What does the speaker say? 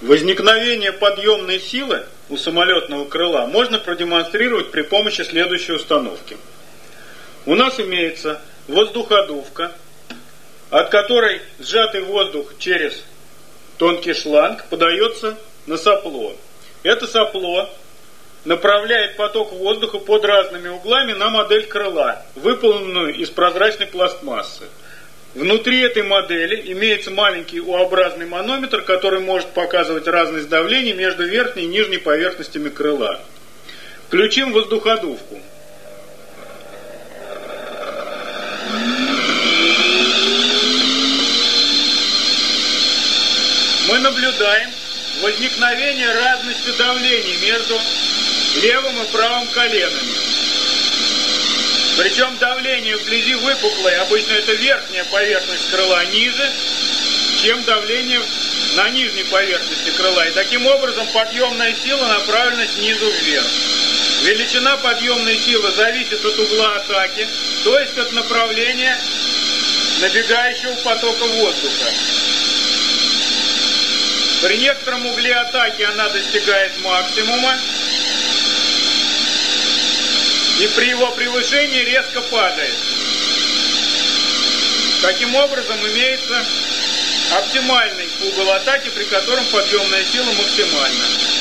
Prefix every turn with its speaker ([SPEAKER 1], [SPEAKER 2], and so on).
[SPEAKER 1] Возникновение подъемной силы у самолетного крыла можно продемонстрировать при помощи следующей установки. У нас имеется воздуходувка, от которой сжатый воздух через тонкий шланг подается на сопло. Это сопло направляет поток воздуха под разными углами на модель крыла, выполненную из прозрачной пластмассы. Внутри этой модели имеется маленький U-образный манометр, который может показывать разность давлений между верхней и нижней поверхностями крыла. Включим воздуходувку. Мы наблюдаем возникновение разности давлений между левым и правым коленами. Причем давление вблизи выпуклой, обычно это верхняя поверхность крыла, ниже, чем давление на нижней поверхности крыла. И таким образом подъемная сила направлена снизу вверх. Величина подъемной силы зависит от угла атаки, то есть от направления набегающего потока воздуха. При некотором угле атаки она достигает максимума, и при его превышении резко падает. Таким образом, имеется оптимальный угол атаки, при котором подъемная сила максимальна.